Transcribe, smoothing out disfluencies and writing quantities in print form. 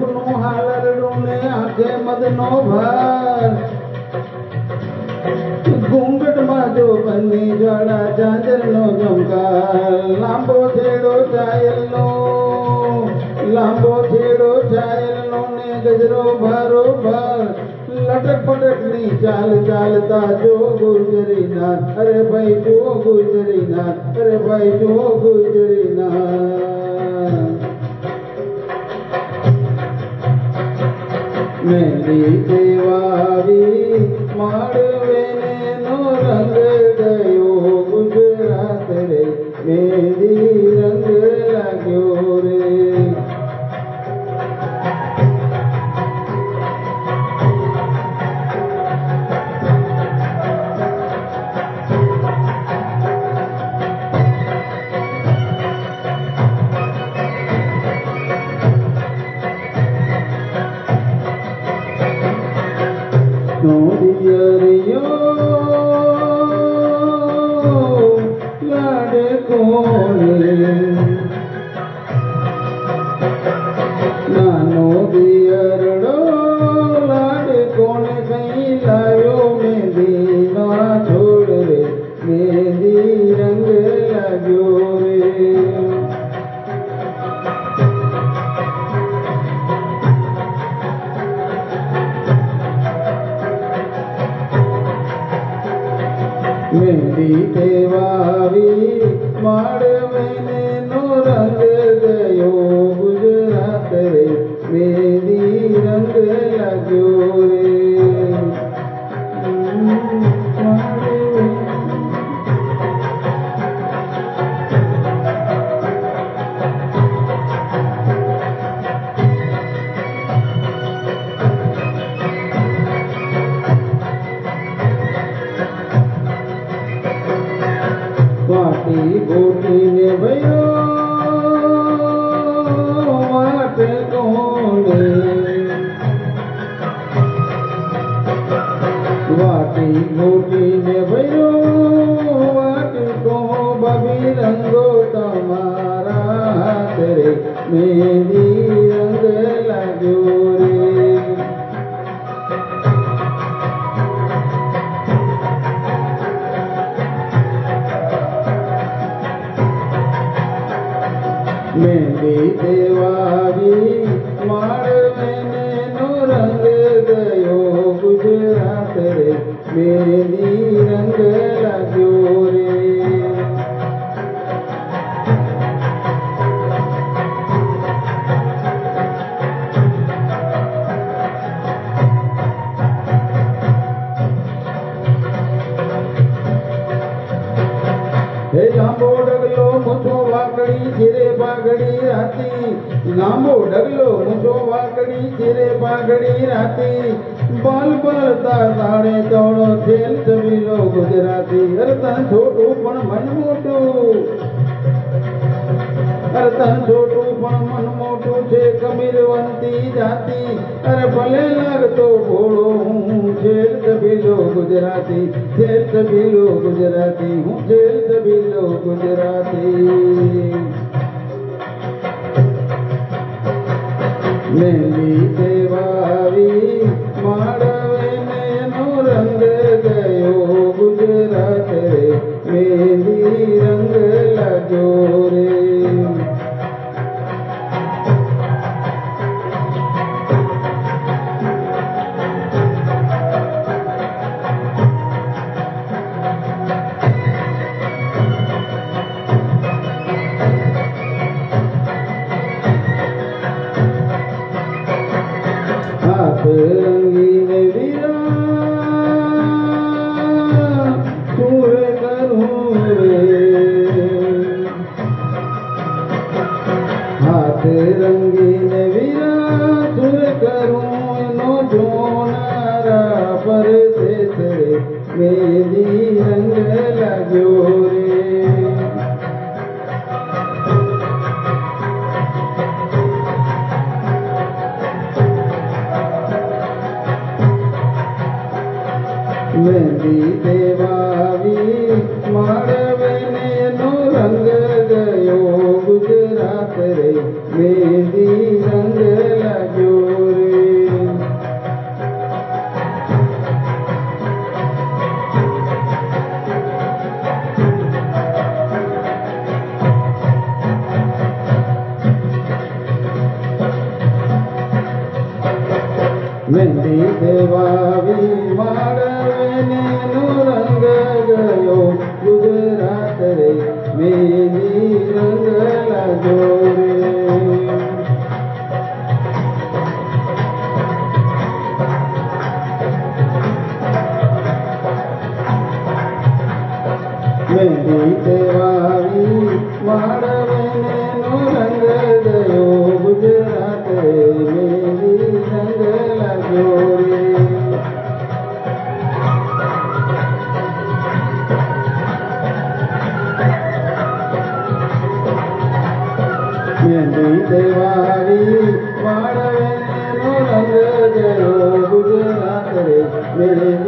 રૂપનું હાલરડું ને આંખે મદનો ભાર ઘૂંઘટમાં જો બંને જ્વાળા ચાંદરનો ઝમકાર લાંબો છેડો ચાયલનો ને ગજરો ભારો ભાર લટક પટકની ચાલ ચાલતા જો ગુજરીનાથ અરે ભાઈ જો ગુજરીનાથ અરે ભાઈ જો ગુજરીનાથ મહેંદી કેવાવી માળવે નો રંગ ગયો ગુજરાત રે મહેંદી રંગ લાગ્યો રે નોડિયરિયો લાડે કોને નાનો દિયરડો લાડે કોને કઈ લાવ્યો મહેંદી ના છોડ રે મહેંદી રંગ લાગ્યો રે મહેંદી કેવાવી માળવે નો રંગ ગયો ગુજરાત રે મહેંદી રંગ લાગ્યો રે વાટી ગોટીને ભયો વાટ કોને વાટી ગોટીને ભયો વાટ કો બબી રંગો તમારા હાથ રે મહેંદી રંગ લાગ્યો રે મહેંદી દેવાવી માળવે નો રંગ ગયો ગુજરાત રે મહેંદી રંગ લાગ્યો રે હે લાંબો ડગલો મૂછો વાકડી ચીરે પાઘડી રાતી લાંબો ડગલો મૂછો વાકડી ચીરે પાઘડી રાતી બાલ બળતા તાળે તોડો ખેલ જમીલો ગુજરાતી અરતન છોટું પણ મન મોટું અરતન છોટું પણ મન મોટું છે કબીરવંતી જાતિ અરે ભલે લાગતો ભોળો હું ખેલ જમીલો ગુજરાતી ખેલ જમીલો ગુજરાતી હું ખેલ જમીલો ગુજરાતી મહેંદી કેવાવી માળવે નો રંગ ગયો ગુજરાત રે મહેંદી રંગ લાગ્યો રે હાથ રંગીને વીરા સુર કરું રે હાથ રંગીને વીરા સુર કરું નો જોનારા પરદેશ રે મહેંદી રંગ લાગ્યો રે મહેંદી દેવાવી માળવે નો રંગ ગયો ગુજરાત રે મહેંદી રંગ લાગ્યો मेहंदी देवावी माळवेने नो रंग गयो गुजरात रे मेहंदी रंग लागो रे मेहंदी देवावी माळवेने नो रंग गयो गुजरात रे मेहंदी रंग लागो रे मेहंदी देवावी माळवेने नो रंग गयो गुजरात रे मेहंदी